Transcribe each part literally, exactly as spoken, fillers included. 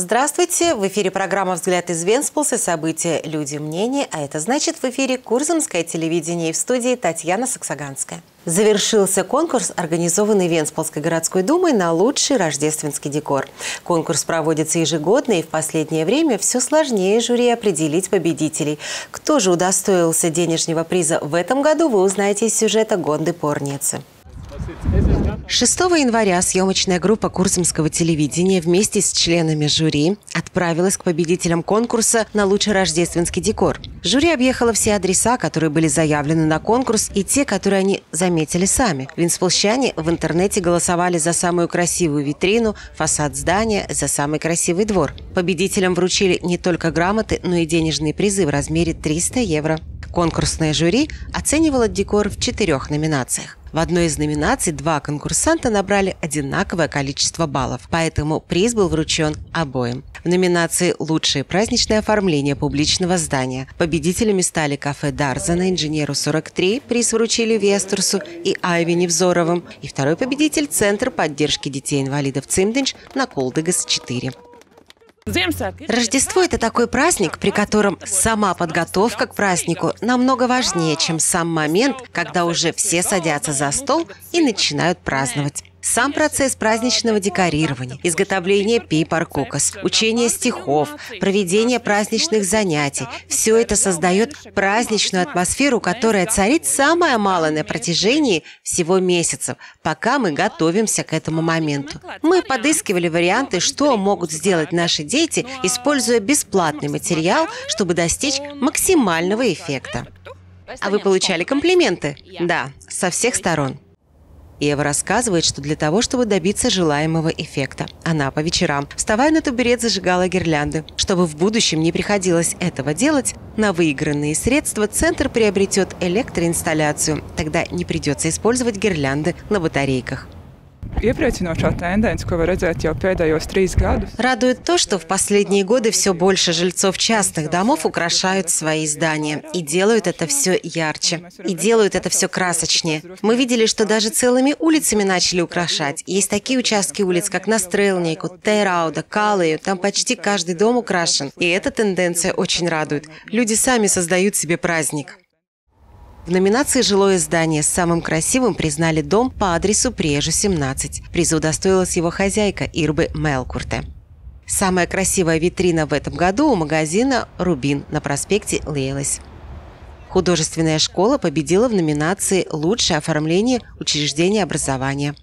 Здравствуйте! В эфире программа «Взгляд из Венспилса». События, люди, мнения. А это значит, в эфире Курзамское телевидение, и в студии Татьяна Саксаганская. Завершился конкурс, организованный Венспилской городской думой на лучший рождественский декор. Конкурс проводится ежегодно, и в последнее время все сложнее жюри определить победителей. Кто же удостоился денежного приза в этом году, вы узнаете из сюжета Гонды Порницы. шестого января съемочная группа Курзамского телевидения вместе с членами жюри отправилась к победителям конкурса на лучший рождественский декор. Жюри объехало все адреса, которые были заявлены на конкурс, и те, которые они заметили сами. Венспилсчане в интернете голосовали за самую красивую витрину, фасад здания, за самый красивый двор. Победителям вручили не только грамоты, но и денежные призы в размере триста евро. Конкурсное жюри оценивало декор в четырех номинациях. В одной из номинаций два конкурсанта набрали одинаковое количество баллов, поэтому приз был вручен обоим. В номинации «Лучшее праздничное оформление публичного здания» победителями стали кафе «Дарзана», инженеру сорок три, приз вручили Вестерсу и Айве Невзоровым, и второй победитель – Центр поддержки детей-инвалидов «Цимденш» на Кулдыгас четыре. Рождество – это такой праздник, при котором сама подготовка к празднику намного важнее, чем сам момент, когда уже все садятся за стол и начинают праздновать. Сам процесс праздничного декорирования, изготовление пипаркукас, учение стихов, проведение праздничных занятий – все это создает праздничную атмосферу, которая царит самое малое на протяжении всего месяца, пока мы готовимся к этому моменту. Мы подыскивали варианты, что могут сделать наши дети, используя бесплатный материал, чтобы достичь максимального эффекта. А вы получали комплименты? Да, со всех сторон. Ева рассказывает, что для того, чтобы добиться желаемого эффекта, она по вечерам, вставая на табурет, зажигала гирлянды. Чтобы в будущем не приходилось этого делать, на выигранные средства Центр приобретет электроинсталляцию. Тогда не придется использовать гирлянды на батарейках. Радует то, что в последние годы все больше жильцов частных домов украшают свои здания. И делают это все ярче. И делают это все красочнее. Мы видели, что даже целыми улицами начали украшать. Есть такие участки улиц, как Настрелнейку, Тейрауда, Калею. Там почти каждый дом украшен. И эта тенденция очень радует. Люди сами создают себе праздник. В номинации «Жилое здание» с самым красивым признали дом по адресу Прежу, семнадцать. Приза удостоилась его хозяйка Ирбы Мелкурте. Самая красивая витрина в этом году у магазина «Рубин» на проспекте Лейлес. Художественная школа победила в номинации «Лучшее оформление учреждения образования».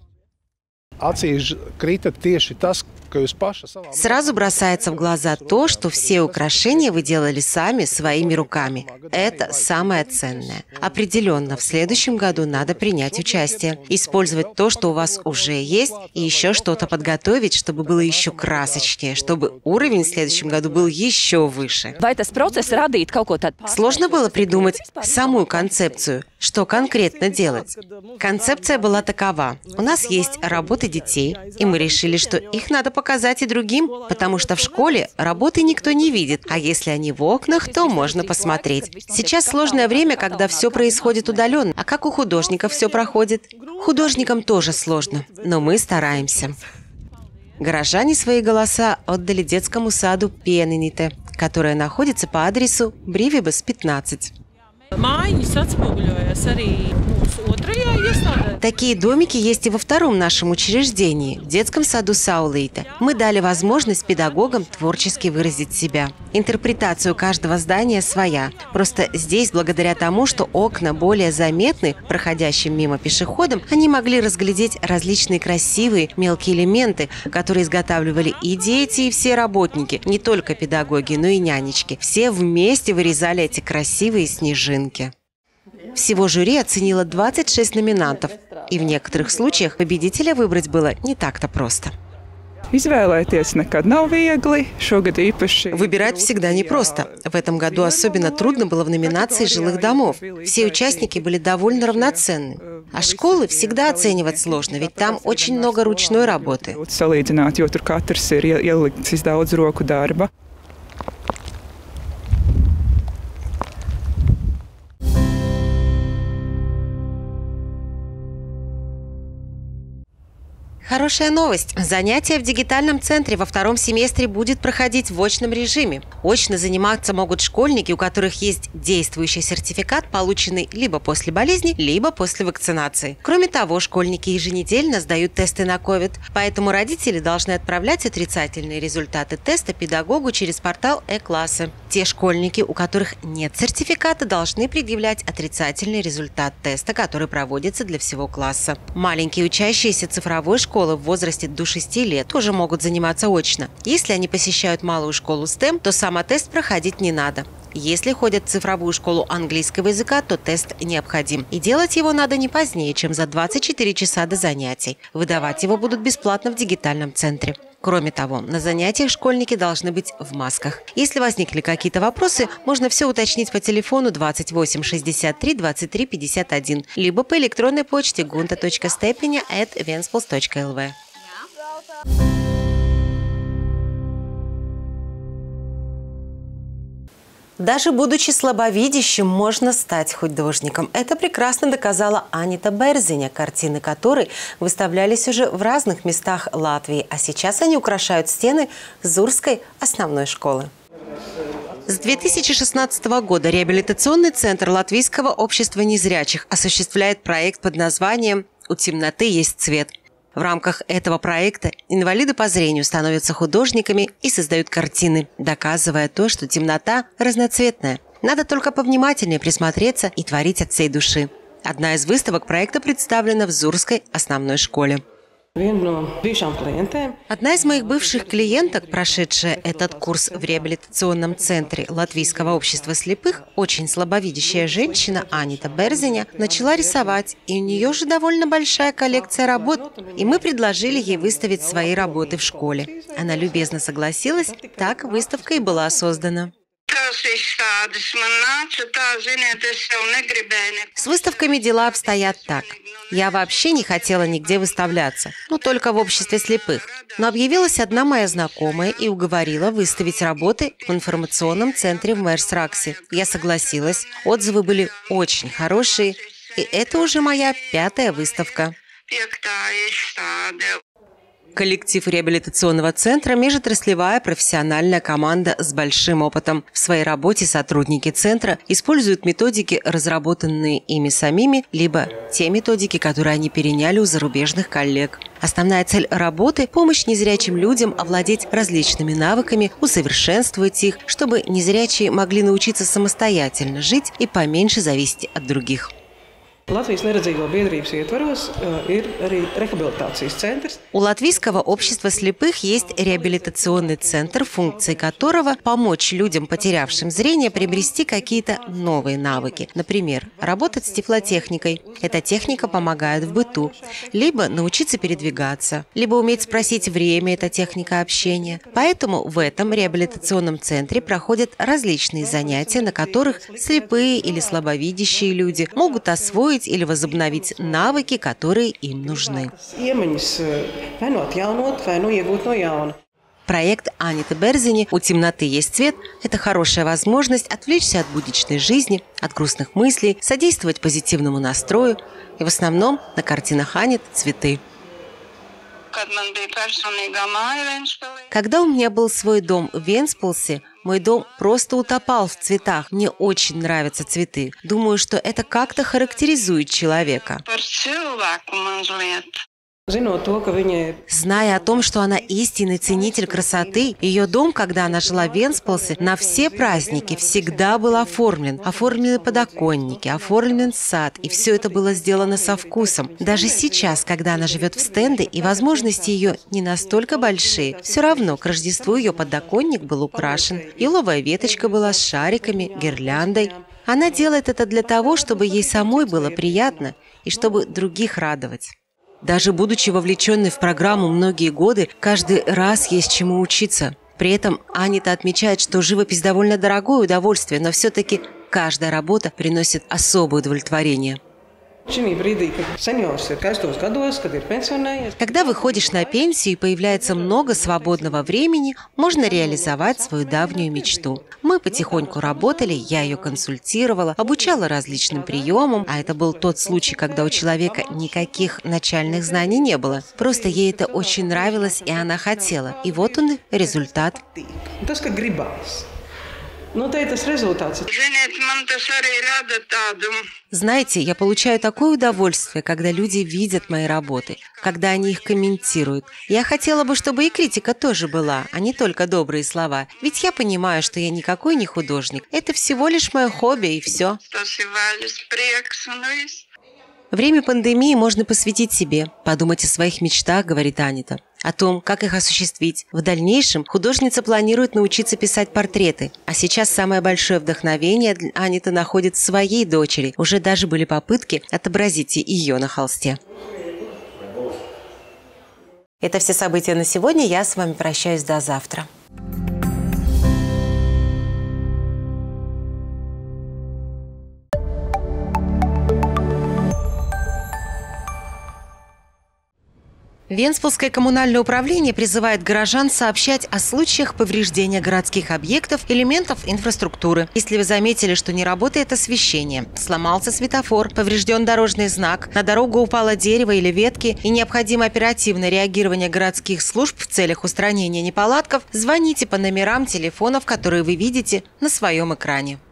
Сразу бросается в глаза то, что все украшения вы делали сами, своими руками. Это самое ценное. Определенно, в следующем году надо принять участие, использовать то, что у вас уже есть, и еще что-то подготовить, чтобы было еще красочнее, чтобы уровень в следующем году был еще выше. Сложно было придумать саму концепцию, что конкретно делать. Концепция была такова. У нас есть работы детей, и мы решили, что их надо показать и другим, потому что в школе работы никто не видит, а если они в окнах, то можно посмотреть. Сейчас сложное время, когда все происходит удаленно. А как у художников все проходит? Художникам тоже сложно, но мы стараемся. Горожане свои голоса отдали детскому саду Пиенините, которое находится по адресу Бривибас, пятнадцать. Такие домики есть и во втором нашем учреждении, в детском саду Саулейта. Мы дали возможность педагогам творчески выразить себя. Интерпретация у каждого здания своя. Просто здесь, благодаря тому, что окна более заметны проходящим мимо пешеходам, они могли разглядеть различные красивые мелкие элементы, которые изготавливали и дети, и все работники, не только педагоги, но и нянечки. Все вместе вырезали эти красивые снежинки. Всего жюри оценило двадцать шесть номинантов, и в некоторых случаях победителя выбрать было не так-то просто. Выбирать всегда непросто. В этом году особенно трудно было в номинации жилых домов. Все участники были довольно равноценны. А школы всегда оценивать сложно, ведь там очень много ручной работы. Хорошая новость. Занятия в дигитальном центре во втором семестре будет проходить в очном режиме. Очно заниматься могут школьники, у которых есть действующий сертификат, полученный либо после болезни, либо после вакцинации. Кроме того, школьники еженедельно сдают тесты на ковид, поэтому родители должны отправлять отрицательные результаты теста педагогу через портал э-классы. Те школьники, у которых нет сертификата, должны предъявлять отрицательный результат теста, который проводится для всего класса. Маленькие учащиеся цифровой школы в возрасте до шести лет тоже могут заниматься очно. Если они посещают малую школу стэм, то самотест проходить не надо. Если ходят в цифровую школу английского языка, то тест необходим. И делать его надо не позднее, чем за двадцать четыре часа до занятий. Выдавать его будут бесплатно в дигитальном центре. Кроме того, на занятиях школьники должны быть в масках. Если возникли какие-то вопросы, можно все уточнить по телефону двадцать восемь шестьдесят три двадцать три пятьдесят один, либо по электронной почте gunta точка stepiņa at ventspils точка эл ви. Даже будучи слабовидящим, можно стать художником. Это прекрасно доказала Анита Берзиня, картины которой выставлялись уже в разных местах Латвии, а сейчас они украшают стены Зурской основной школы. С две тысячи шестнадцатого года реабилитационный центр Латвийского общества незрячих осуществляет проект под названием «У темноты есть цвет». В рамках этого проекта инвалиды по зрению становятся художниками и создают картины, доказывая то, что темнота разноцветная. Надо только повнимательнее присмотреться и творить от всей души. Одна из выставок проекта представлена в Зурской основной школе. Одна из моих бывших клиенток, прошедшая этот курс в реабилитационном центре Латвийского общества слепых, очень слабовидящая женщина Анита Берзиня, начала рисовать, и у нее же довольно большая коллекция работ, и мы предложили ей выставить свои работы в школе. Она любезно согласилась, так выставка и была создана. С выставками дела обстоят так. Я вообще не хотела нигде выставляться, ну только в обществе слепых. Но объявилась одна моя знакомая и уговорила выставить работы в информационном центре в Мерсраксе. Я согласилась, отзывы были очень хорошие, и это уже моя пятая выставка. Коллектив реабилитационного центра – межотраслевая профессиональная команда с большим опытом. В своей работе сотрудники центра используют методики, разработанные ими самими, либо те методики, которые они переняли у зарубежных коллег. Основная цель работы – помощь незрячим людям овладеть различными навыками, усовершенствовать их, чтобы незрячие могли научиться самостоятельно жить и поменьше зависеть от других. У Латвийского общества слепых есть реабилитационный центр, функции которого – помочь людям, потерявшим зрение, приобрести какие-то новые навыки. Например, работать с тифлотехникой. Эта техника помогает в быту. Либо научиться передвигаться, либо уметь спросить время – это техника общения. Поэтому в этом реабилитационном центре проходят различные занятия, на которых слепые или слабовидящие люди могут освоить или возобновить навыки, которые им нужны. Проект Аниты Берзини «У темноты есть цвет» – это хорошая возможность отвлечься от будничной жизни, от грустных мыслей, содействовать позитивному настрою. И в основном на картинах Аниты цветы. Когда у меня был свой дом в Вентспилсе, мой дом просто утопал в цветах. Мне очень нравятся цветы. Думаю, что это как-то характеризует человека. Зная о том, что она истинный ценитель красоты, ее дом, когда она жила в Вентспилсе, на все праздники всегда был оформлен. Оформлены подоконники, оформлен сад, и все это было сделано со вкусом. Даже сейчас, когда она живет в стенде, и возможности ее не настолько большие, все равно к Рождеству ее подоконник был украшен. Еловая веточка была с шариками, гирляндой. Она делает это для того, чтобы ей самой было приятно и чтобы других радовать. Даже будучи вовлеченной в программу многие годы, каждый раз есть чему учиться. При этом Анита отмечает, что живопись довольно дорогое удовольствие, но все-таки каждая работа приносит особое удовлетворение. Когда выходишь на пенсию и появляется много свободного времени, можно реализовать свою давнюю мечту. Мы потихоньку работали, я ее консультировала, обучала различным приемам, а это был тот случай, когда у человека никаких начальных знаний не было. Просто ей это очень нравилось, и она хотела. И вот он, результат. Знаете, я получаю такое удовольствие, когда люди видят мои работы, когда они их комментируют. Я хотела бы, чтобы и критика тоже была, а не только добрые слова. Ведь я понимаю, что я никакой не художник. Это всего лишь мое хобби, и все. Время пандемии можно посвятить себе, подумать о своих мечтах, говорит Анита, о том, как их осуществить. В дальнейшем художница планирует научиться писать портреты. А сейчас самое большое вдохновение Анита находит в своей дочери. Уже даже были попытки отобразить ее на холсте. Это все события на сегодня. Я с вами прощаюсь до завтра. Венспилское коммунальное управление призывает горожан сообщать о случаях повреждения городских объектов, элементов инфраструктуры. Если вы заметили, что не работает освещение, сломался светофор, поврежден дорожный знак, на дорогу упало дерево или ветки и необходимо оперативное реагирование городских служб в целях устранения неполадков, звоните по номерам телефонов, которые вы видите на своем экране.